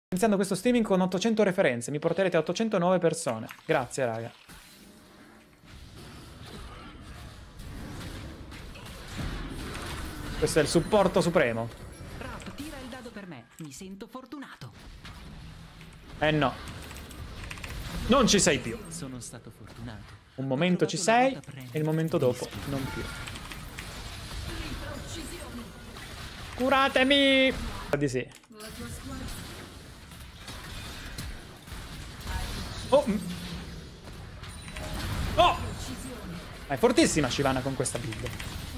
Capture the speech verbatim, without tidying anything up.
Iniziando questo streaming con ottocento referenze, mi porterete a ottocentonove persone. Grazie, raga. Questo è il supporto supremo. Rap, tira il dado per me. Mi sento fortunato. Eh no. Non ci sei più. Sono stato fortunato. Un momento ci sei e il momento dopo non più. Curatemi! Di sì. Oh! Oh! Ma è fortissima Shyvana con questa build.